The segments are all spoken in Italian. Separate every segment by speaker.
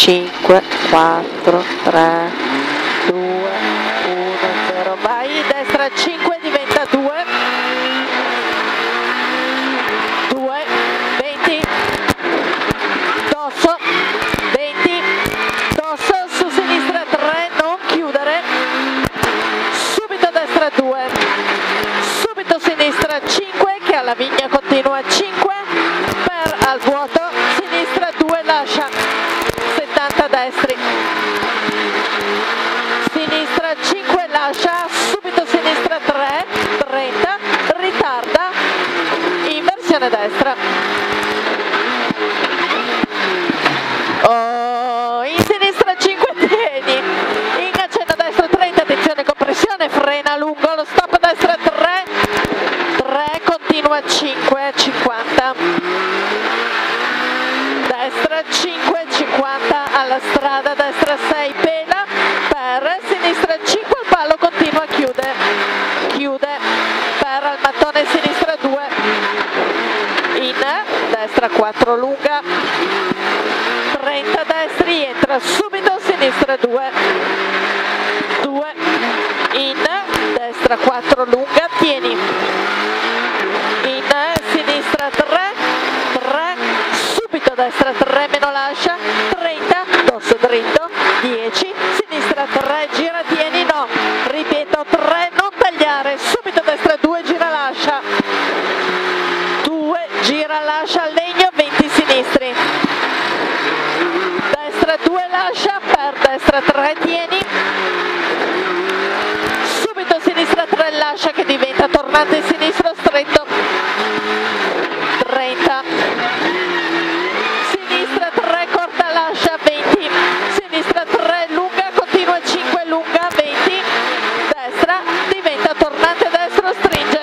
Speaker 1: 5, 4, 3, 2, 1, 0, vai, destra 5, diventa 2, 2, 20, dosso, 20, dosso, su sinistra 3, non chiudere, subito destra 2, subito sinistra 5, che alla vigna continua 5, per al vuoto, sinistra 2, lascia, 70 destri, sinistra 5, lascia, subito sinistra 3, 30, ritarda, inversione destra, oh, in sinistra 5 tieni, in accenno destro 30, attenzione compressione, frena lungo, lo stop destra 3, 3, continua 5, 50, destra 5, 50, alla strada, destra 6, pela, per, sinistra 5, il palo continua, chiude, chiude, per al mattone, sinistra 2, in, destra 4, lunga, 30 destri, entra subito, sinistra 2, 2, in, destra 4, lunga, tieni, in, sinistra 3, 3, subito destra 3, meno lascia, 30, dosso dritto, 10, sinistra 3, gira, tieni, no, ripeto 3, non tagliare, subito destra 2, gira, lascia, 2, gira, lascia, legno, 20 sinistri, destra 2, lascia, per destra 3, tieni, subito sinistra 3, lascia, che diventa tornante sinistro, stretto, 30, sinistra 3, corta, lascia, 20, sinistra 3, lunga, continua 5, lunga, 20, destra, diventa tornante destro, stringe,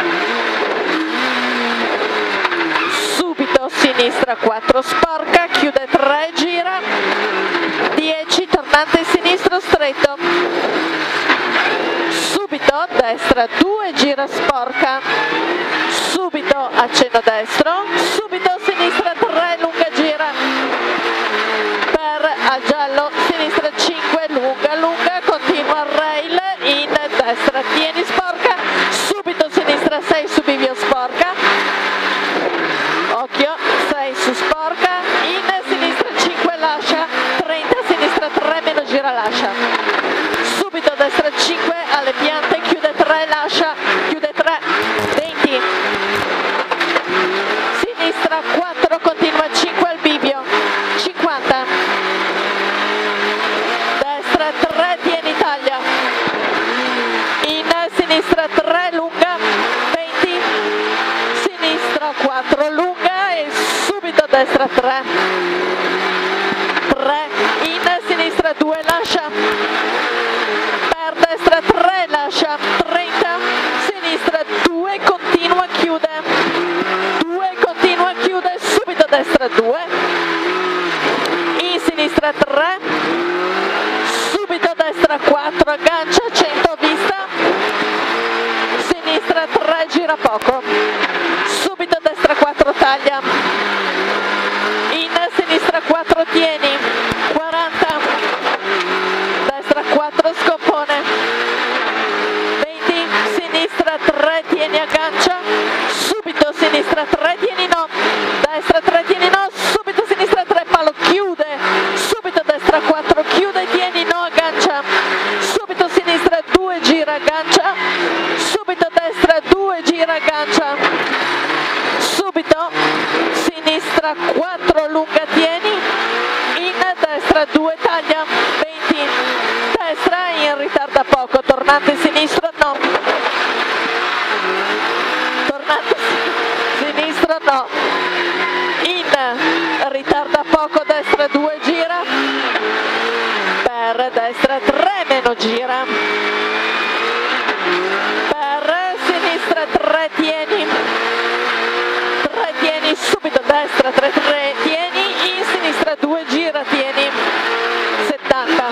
Speaker 1: subito sinistra 4, sporca, chiude 3, gira, 10, tornante sinistro, stretto, subito destra 2, gira, sporca, subito accenno destro, subito sinistra 3, lunga, gira, per a giallo, sinistra 5, lunga, lunga, continua rail, in, destra tieni, sporca, subito sinistra 6, su bivio, sporca, occhio, 6 su sporca, in, sinistra 5, lascia, 30, sinistra 3, meno gira, lascia, subito destra 5, alle piante, chiude 3, lascia, chiude 3, 20, sinistra 4, continua 5 al bivio, 50, destra 3, tieni, taglia, in, sinistra 3, lunga, 20, sinistra 4, lunga e subito destra 3, 3, in, sinistra 2, lascia, per destra 3, lascia, 30, sinistra 2, continua, chiude, 2, continua, chiude, subito destra 2, in sinistra 3, subito destra 4, aggancia, 100, vista, sinistra 3, gira poco, subito destra 4, taglia, in, sinistra 4, tieni, 40, destra 4, scompone, 20, sinistra 3, tieni, aggancia, subito sinistra 3, tieni, no, destra 3, tieni, no, subito sinistra 3, palo, chiude, subito destra 4, chiude, tieni, no, aggancia, subito sinistra 2, gira, aggancia, subito destra 2, gira, aggancia, subito sinistra 4, lunga, tieni, in, destra 2, taglia, 20, destra, in, ritarda poco, tornante sinistro, no, tornante sinistro, no, in, ritarda poco, destra 2, gira, per destra 3, meno gira, per sinistra 3, tieni, 3, tieni, subito destra 3, 3, tieni, in, sinistra 2, gira, tieni, 70,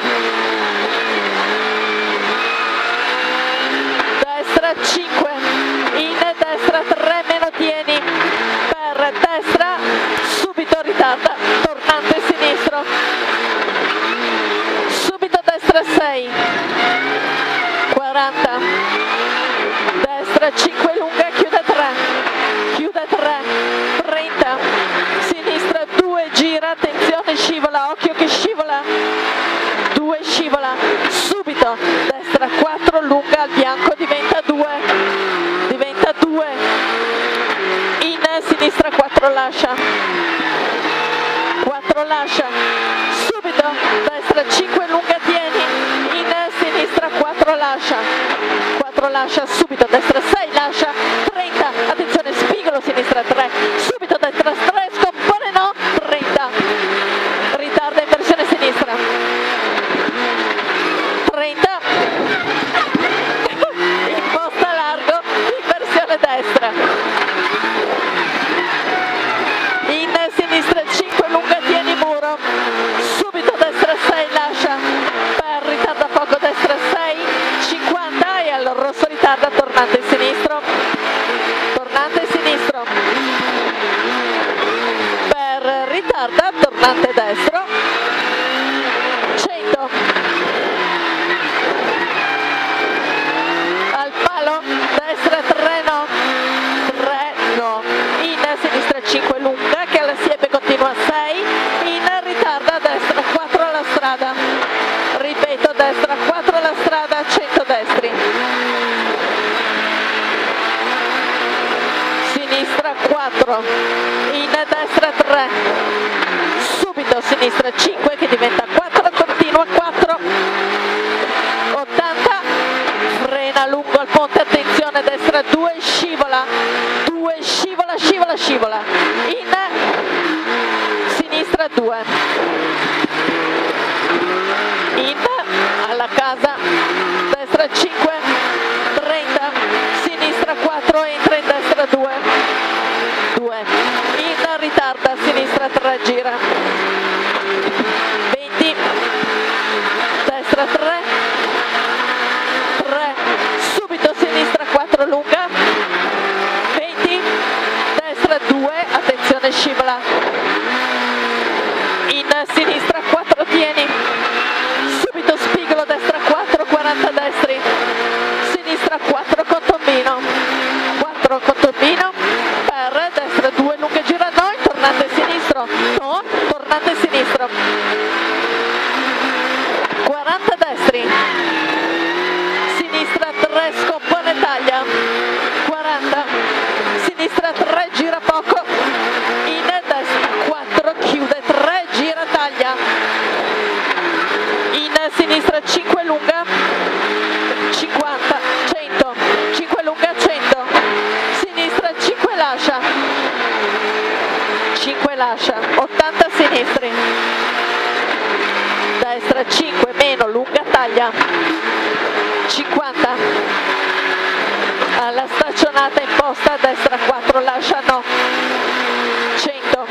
Speaker 1: destra 5, in, destra 3, meno tieni, per destra, subito ritarda, tornante sinistro, 40, destra 5 lunga, chiude 3, 30, sinistra 2, gira, attenzione, scivola, occhio che scivola, 2, scivola, subito, destra 4, lunga al bianco, diventa 2, in sinistra 4, lascia, 4, lascia, subito, destra 5, lunga, tieni, in sinistra 4, lascia, 4, lascia, subito, destra 6, lascia, 30, attenzione, spigolo, sinistra 3, subito, destra 3, scompone, no, 30, ritarda, inversione sinistra, 30, imposta largo, inversione destra, in sinistra 5, lunga, tieni muro, subito destra 6, lascia, per ritarda poco, destra 6, 50 e al rosso ritarda, tornante sinistro, per ritarda, tornante destro, 100, al palo, destra 3 no, in sinistra 5 lunga che alla siepe continua a 6, in ritarda, destra 4 alla strada, ripeto, destra 4 alla strada, 100 destri, sinistra 4, in destra 3, subito sinistra 5 che diventa 4, continua 4, 80, frena lungo al ponte, attenzione, destra 2, scivola, in sinistra 2, in alla casa, destra 5, 30, sinistra 4, entra in destra 2, in ritarda, sinistra 3, gira, 20, destra 3, subito sinistra 4 lunga, 20, destra 2, attenzione scivola, in sinistra 4 tieni, subito spigolo, destra 4, 40 destri, sinistra 4 con tombino, per destra 2 lunga, gira no, tornante sinistro, 40 destri, sinistra 3, scompone, taglia, 40, sinistra 3, gira poco, in destra 4, chiude 3, gira, taglia, in sinistra 5 lunga, 50, 100, 5 lunga, 100, sinistra 5 lascia, 80 sinistri, destra 5 meno, lunga, taglia, 50, alla staccionata imposta, destra 4, lascia no, 100,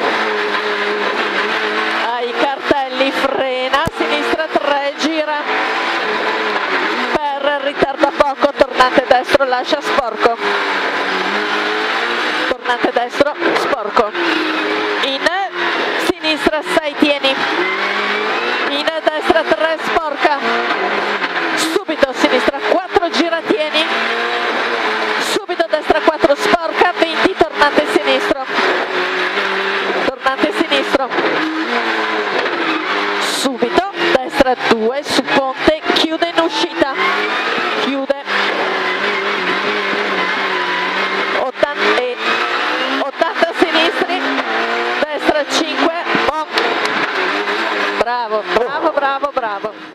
Speaker 1: ai cartelli, frena, sinistra 3, gira, per ritarda poco, tornante destro, lascia, sporco, tornante destro, sporco, in sinistra 6 tieni, in destra 3 sporca, subito sinistra 4 gira tieni, subito destra 4 sporca, 20 tornante sinistro, subito destra 2 su ponte, chiude in uscita,